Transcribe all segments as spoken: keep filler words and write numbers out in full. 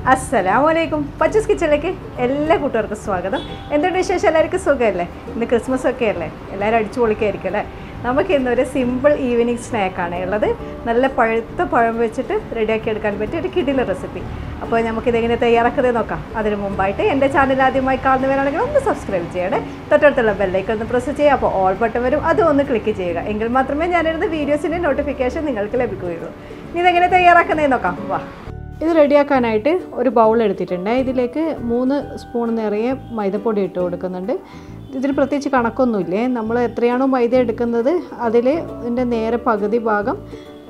അസ്സലാമലൈക്കും. പച്ചസ് കിച്ചണിലേക്ക് എല്ലാ കൂട്ടുകാർക്കും സ്വാഗതം. എന്തുകൊണ്ട് വിശേഷം? എല്ലാവർക്കും സുഖമല്ലേ? ഇന്ന് ക്രിസ്മസ് ഒക്കെ അല്ലേ, എല്ലാവരും അടിച്ചു പൊളിക്കായിരിക്കും അല്ലേ. നമുക്ക് ഇന്നൊരു സിമ്പിൾ ഈവനിങ് സ്നാക്കാണ് ഉള്ളത്. നല്ല പഴുത്ത പഴം വെച്ചിട്ട് റെഡിയാക്കി എടുക്കാൻ പറ്റിയ ഒരു കിടില റെസിപ്പി. അപ്പോൾ നമുക്കിതെങ്ങനെ തയ്യാറാക്കുന്നത് നോക്കാം. അതിന് മുമ്പായിട്ട് എൻ്റെ ചാനൽ ആദ്യമായി കാണുന്നവരാണെങ്കിൽ ഒന്ന് സബ്സ്ക്രൈബ് ചെയ്യണേ. തൊട്ടടുത്തുള്ള ബെല്ലൈക്കൺ ഒന്ന് പ്രസ് ചെയ്യുക. അപ്പോൾ ഓൾ ബട്ടൺ വരും, അതും ഒന്ന് ക്ലിക്ക് ചെയ്യുക. എങ്കിൽ മാത്രമേ ഞാനിരുന്ന വീഡിയോസിൻ്റെ നോട്ടിഫിക്കേഷൻ നിങ്ങൾക്ക് ലഭിക്കുകയുള്ളൂ. ഇനി ഇതെങ്ങനെ തയ്യാറാക്കുന്നത് നോക്കാം. വാ. ഇത് റെഡിയാക്കാനായിട്ട് ഒരു ബൗൾ എടുത്തിട്ടുണ്ട്. ഇതിലേക്ക് മൂന്ന് സ്പൂൺ നിറയെ മൈദപ്പൊടി ഇട്ട് കൊടുക്കുന്നുണ്ട്. ഇതിന് പ്രത്യേകിച്ച് കണക്കൊന്നുമില്ലേ. നമ്മൾ എത്രയാണോ മൈദ എടുക്കുന്നത് അതിൽ ഇതിൻ്റെ നേരെ പകുതി ഭാഗം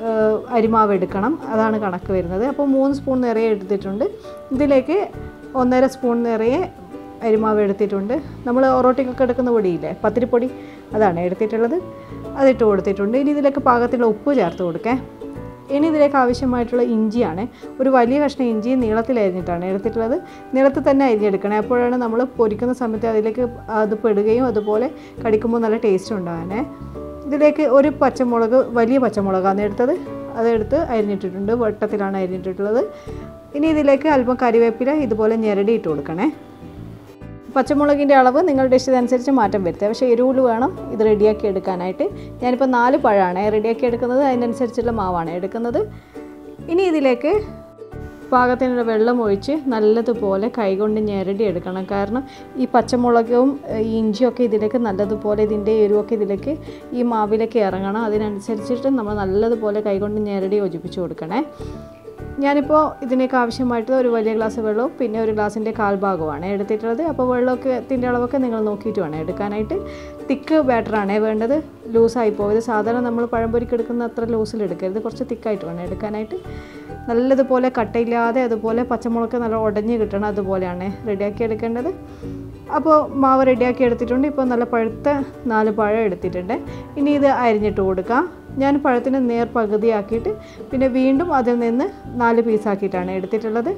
അരിമാവ് എടുക്കണം, അതാണ് കണക്ക് വരുന്നത്. അപ്പോൾ മൂന്ന് സ്പൂൺ നിറയെ എടുത്തിട്ടുണ്ട്. ഇതിലേക്ക് ഒന്നര സ്പൂൺ നിറയെ അരിമാവ് എടുത്തിട്ടുണ്ട്. നമ്മൾ ഒറോട്ടിക്കൊക്കെ എടുക്കുന്ന പൊടിയില്ലേ, പത്തിരിപ്പൊടി, അതാണ് എടുത്തിട്ടുള്ളത്. അതിട്ട് കൊടുത്തിട്ടുണ്ട്. ഇനി ഇതിലേക്ക് പാകത്തിലുള്ള ഉപ്പ് ചേർത്ത് കൊടുക്കാം. ഇനി ഇതിലേക്ക് ആവശ്യമായിട്ടുള്ള ഇഞ്ചിയാണ്. ഒരു വലിയ കഷ്ണം ഇഞ്ചി നീളത്തിൽ അരിഞ്ഞിട്ടാണ് എടുത്തിട്ടുള്ളത്. നീളത്തിൽ തന്നെ അരിഞ്ഞെടുക്കണേ, അപ്പോഴാണ് നമ്മൾ പൊരിക്കുന്ന സമയത്ത് അതിലേക്ക് അത് പെടുകയും അതുപോലെ കടിക്കുമ്പോൾ നല്ല ടേസ്റ്റ് ഉണ്ടാകാനേ. ഇതിലേക്ക് ഒരു പച്ചമുളക്, വലിയ പച്ചമുളകാണ് എടുത്തത്, അതെടുത്ത് അരിഞ്ഞിട്ടിട്ടുണ്ട്. വട്ടത്തിലാണ് അരിഞ്ഞിട്ടുള്ളത്. ഇനി ഇതിലേക്ക് അല്പം കറിവേപ്പില ഇതുപോലെ ഞെരടി ഇട്ട് കൊടുക്കണേ. പച്ചമുളകിൻ്റെ അളവ് നിങ്ങളുടെ ഇഷ്ടത്തിനനുസരിച്ച് മാറ്റം വരുത്തുക. പക്ഷേ എരിവുകൾ വേണം ഇത് റെഡിയാക്കി എടുക്കാനായിട്ട്. ഞാനിപ്പോൾ നാല് പഴമാണ് റെഡിയാക്കി എടുക്കുന്നത്, അതിനനുസരിച്ചുള്ള മാവാണ് എടുക്കുന്നത്. ഇനി ഇതിലേക്ക് പാകത്തിനുള്ള വെള്ളം ഒഴിച്ച് നല്ലതുപോലെ കൈകൊണ്ട് ഞെരടി എടുക്കണം. കാരണം ഈ പച്ചമുളകും ഈ ഇഞ്ചിയൊക്കെ ഇതിലേക്ക് നല്ലതുപോലെ, ഇതിൻ്റെ എരിവൊക്കെ ഇതിലേക്ക് ഈ മാവിലേക്ക് ഇറങ്ങണം. അതിനനുസരിച്ചിട്ട് നമ്മൾ നല്ലതുപോലെ കൈകൊണ്ട് ഞെരടി യോജിപ്പിച്ച് കൊടുക്കണേ. ഞാനിപ്പോൾ ഇതിനേക്ക് ആവശ്യമായിട്ടുള്ള ഒരു വലിയ ഗ്ലാസ് വെള്ളവും പിന്നെ ഒരു ഗ്ലാസിൻ്റെ കാൽഭാഗമാണ് എടുത്തിട്ടുള്ളത്. അപ്പോൾ വെള്ളമൊക്കെ ത്തിൻ്റെ അളവൊക്കെ നിങ്ങൾ നോക്കിയിട്ട് വേണം എടുക്കാനായിട്ട്. തിക്ക് ബാറ്ററാണ് വേണ്ടത്, ലൂസായി പോയത്. സാധാരണ നമ്മൾ പഴംപൊരിക്ക് എടുക്കുന്ന അത്ര ലൂസിൽ എടുക്കരുത്, കുറച്ച് തിക്കായിട്ട് വേണം എടുക്കാനായിട്ട്. നല്ലതുപോലെ കട്ടയില്ലാതെ അതുപോലെ പച്ചമുളക് നല്ല ഉടഞ്ഞ് കിട്ടണം, അതുപോലെയാണ് റെഡിയാക്കി എടുക്കേണ്ടത്. അപ്പോൾ മാവ് റെഡിയാക്കി എടുത്തിട്ടുണ്ട്. ഇപ്പോൾ നല്ല പഴുത്ത നാല് പഴം എടുത്തിട്ടുണ്ട്. ഇനി ഇത് അരിഞ്ഞിട്ട് കൊടുക്കാം. ഞാൻ പഴത്തിന് നേർ പകുതിയാക്കിയിട്ട് പിന്നെ വീണ്ടും അതിൽ നിന്ന് നാല് പീസാക്കിയിട്ടാണ് എടുത്തിട്ടുള്ളത്.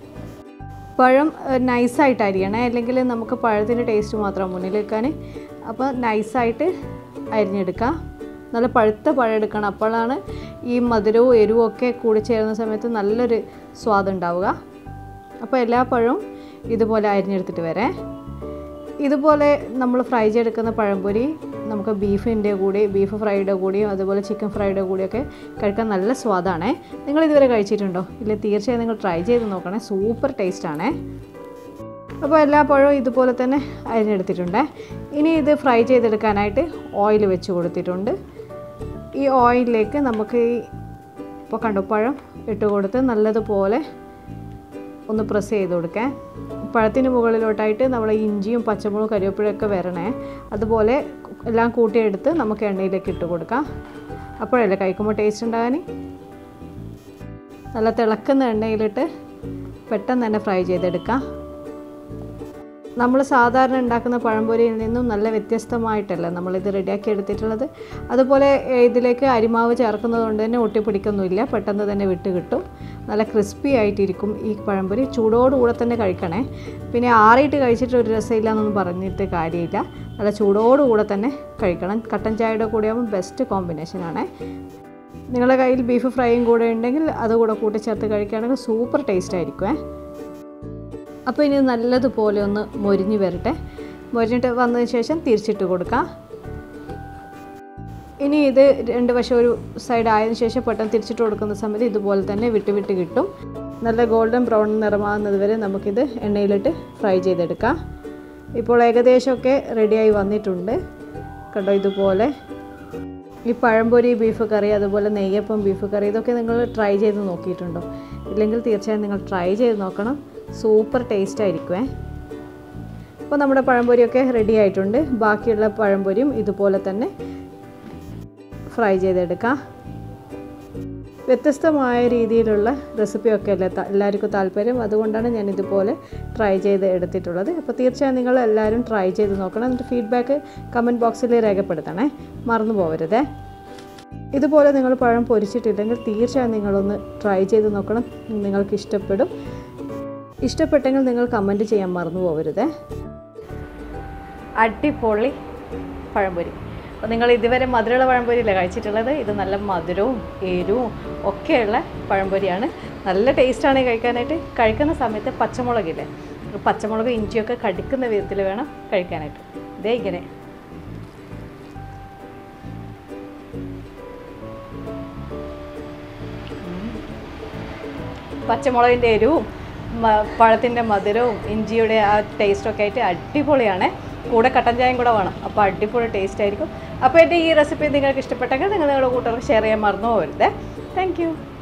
പഴം നൈസായിട്ട് അരിയണേ, അല്ലെങ്കിൽ നമുക്ക് പഴത്തിൻ്റെ ടേസ്റ്റ് മാത്രം മുന്നിൽ വെക്കാൻ. അപ്പോൾ നൈസായിട്ട് അരിഞ്ഞെടുക്കുക. നല്ല പഴുത്ത പഴം എടുക്കണം, അപ്പോഴാണ് ഈ മധുരവും എരിവും ഒക്കെ കൂടി ചേരുന്ന സമയത്ത് നല്ലൊരു സ്വാദുണ്ടാവുക. അപ്പോൾ എല്ലാ പഴവും ഇതുപോലെ അരിഞ്ഞെടുത്തിട്ട് വരെ. ഇതുപോലെ നമ്മൾ ഫ്രൈ ചെയ്തെടുക്കുന്ന പഴംപൊരി നമുക്ക് ബീഫിൻ്റെ കൂടി, ബീഫ് ഫ്രൈയുടെ കൂടിയും അതുപോലെ ചിക്കൻ ഫ്രൈയുടെ കൂടിയൊക്കെ കഴിക്കാൻ നല്ല സ്വാദാണേ. നിങ്ങൾ ഇതുവരെ കഴിച്ചിട്ടുണ്ടോ? ഇല്ല, തീർച്ചയായും നിങ്ങൾ ട്രൈ ചെയ്ത് നോക്കണേ, സൂപ്പർ ടേസ്റ്റാണേ. അപ്പോൾ എല്ലാ പഴവും ഇതുപോലെ തന്നെ അരിഞ്ഞെടുത്തിട്ടുണ്ട്. ഇനി ഇത് ഫ്രൈ ചെയ്തെടുക്കാനായിട്ട് ഓയിൽ വെച്ച് കൊടുത്തിട്ടുണ്ട്. ഈ ഓയിലിലേക്ക് നമുക്ക് ഈ ഇപ്പോൾ കണ്ടു പഴം ഇട്ട് കൊടുത്ത് നല്ലതുപോലെ ഒന്ന് പ്രസ് ചെയ്ത് കൊടുക്കാം. പഴത്തിന് മുകളിലോട്ടായിട്ട് നമ്മൾ ഇഞ്ചിയും പച്ചമുളകും കരിവേപ്പിലയൊക്കെ വരണേ, അതുപോലെ എല്ലാം കൂട്ടിയെടുത്ത് നമുക്ക് എണ്ണയിലേക്ക് ഇട്ട് കൊടുക്കാം. അപ്പോഴല്ലേ കഴിക്കുമ്പോൾ ടേസ്റ്റ് ഉണ്ടാകാൻ. നല്ല തിളക്കുന്ന എണ്ണയിലിട്ട് പെട്ടെന്ന് തന്നെ ഫ്രൈ ചെയ്തെടുക്കാം. നമ്മൾ സാധാരണ ഉണ്ടാക്കുന്ന പഴംപൊരിയിൽ നിന്നും നല്ല വ്യത്യസ്തമായിട്ടല്ല നമ്മളിത് റെഡിയാക്കി എടുത്തിട്ടുള്ളത്. അതുപോലെ ഇതിലേക്ക് അരിമാവ് ചേർക്കുന്നത് കൊണ്ട് തന്നെ ഒട്ടിപ്പിടിക്കൊന്നുമില്ല, പെട്ടെന്ന് തന്നെ വിട്ട് കിട്ടും. നല്ല ക്രിസ്പി ആയിട്ടിരിക്കും ഈ പഴംപൊരി. ചൂടോടുകൂടെ തന്നെ കഴിക്കണേ. പിന്നെ ആറിയിട്ട് കഴിച്ചിട്ട് ഒരു രസമില്ല എന്നൊന്നും പറഞ്ഞിട്ട് കാര്യമില്ല, നല്ല ചൂടോടുകൂടെ തന്നെ കഴിക്കണം. കട്ടൻ ചായയുടെ കൂടെ ആകുമ്പോൾ ബെസ്റ്റ് കോമ്പിനേഷനാണ്. നിങ്ങളുടെ കയ്യിൽ ബീഫ് ഫ്രൈയും കൂടെ ഉണ്ടെങ്കിൽ അതുകൂടെ കൂട്ടിച്ചേർത്ത് കഴിക്കുകയാണെങ്കിൽ സൂപ്പർ ടേസ്റ്റ് ആയിരിക്കുമേ. അപ്പോൾ ഇനി നല്ലതുപോലെ ഒന്ന് മൊരിഞ്ഞ് വരട്ടെ. മൊരിഞ്ഞിട്ട് വന്നതിന് ശേഷം തിരിച്ചിട്ട് കൊടുക്കാം. ഇനി ഇത് രണ്ട് വശം ഒരു സൈഡ് ആയതിനു ശേഷം പെട്ടെന്ന് തിരിച്ചിട്ട് കൊടുക്കുന്ന സമയത്ത് ഇതുപോലെ തന്നെ വിട്ട് വിട്ട് കിട്ടും. നല്ല ഗോൾഡൻ ബ്രൗൺ നിറമാകുന്നത് വരെ നമുക്കിത് എണ്ണയിലിട്ട് ഫ്രൈ ചെയ്തെടുക്കാം. ഇപ്പോൾ ഏകദേശമൊക്കെ റെഡിയായി വന്നിട്ടുണ്ട് കേട്ടോ. ഇതുപോലെ ഈ പഴംപൊരി, ബീഫ് കറി, അതുപോലെ നെയ്യപ്പം, ബീഫ് കറി, ഇതൊക്കെ നിങ്ങൾ ട്രൈ ചെയ്ത് നോക്കിയിട്ടുണ്ടോ? ഇല്ലെങ്കിൽ തീർച്ചയായും നിങ്ങൾ ട്രൈ ചെയ്ത് നോക്കണം, സൂപ്പർ ടേസ്റ്റ് ആയിരിക്കുമേ. അപ്പോൾ നമ്മുടെ പഴംപൊരിയൊക്കെ റെഡി ആയിട്ടുണ്ട്. ബാക്കിയുള്ള പഴംപൊരിയും ഇതുപോലെ തന്നെ ഫ്രൈ ചെയ്തെടുക്കാം. വ്യത്യസ്തമായ രീതിയിലുള്ള റെസിപ്പിയൊക്കെ അല്ലേ എല്ലാവർക്കും താല്പര്യം, അതുകൊണ്ടാണ് ഞാൻ ഇതുപോലെ ട്രൈ ചെയ്ത് എടുത്തിട്ടുള്ളത്. അപ്പോൾ തീർച്ചയായും നിങ്ങൾ എല്ലാവരും ട്രൈ ചെയ്ത് നോക്കണം. എന്നിട്ട് ഫീഡ്ബാക്ക് കമൻറ്റ് ബോക്സിൽ രേഖപ്പെടുത്തണേ, മറന്നു പോകരുതേ. ഇതുപോലെ നിങ്ങൾ പഴം പൊരിച്ചിട്ടില്ലെങ്കിൽ തീർച്ചയായും നിങ്ങളൊന്ന് ട്രൈ ചെയ്ത് നോക്കണം, നിങ്ങൾക്ക് ഇഷ്ടപ്പെടും. ഇഷ്ടപ്പെട്ടെങ്കിൽ നിങ്ങൾ കമൻറ്റ് ചെയ്യാൻ മറന്നു പോകരുതേ. അടിപൊളി പഴംപൊരി. അപ്പോൾ നിങ്ങൾ ഇതുവരെ മധുരമുള്ള പഴംപൊരിയല്ലേ കഴിച്ചിട്ടുള്ളത്? ഇത് നല്ല മധുരവും എരിവും ഒക്കെയുള്ള പഴംപൊരിയാണ്. നല്ല ടേസ്റ്റാണ് കഴിക്കാനായിട്ട്. കഴിക്കുന്ന സമയത്ത് പച്ചമുളകില്ലേ, പച്ചമുളക് ഇഞ്ചിയൊക്കെ കടിക്കുന്ന വിധത്തിൽ വേണം കഴിക്കാനായിട്ട്. ഇതേ ഇങ്ങനെ പച്ചമുളകിൻ്റെ എരിവും പഴത്തിൻ്റെ മധുരവും ഇഞ്ചിയുടെ ആ ടേസ്റ്റൊക്കെ ആയിട്ട് അടിപൊളിയാണ്. കൂടെ കട്ടൻ ചായയും കൂടെ വേണം, അപ്പോൾ അടിപൊളി ടേസ്റ്റ് ആയിരിക്കും. അപ്പോൾ എൻ്റെ ഈ റെസിപ്പി നിങ്ങൾക്ക് ഇഷ്ടപ്പെട്ടെങ്കിൽ നിങ്ങൾ നിങ്ങളുടെ കൂട്ടുകാർക്ക് ഷെയർ ചെയ്യാൻ മറന്നു പോകരുത്. Thank U.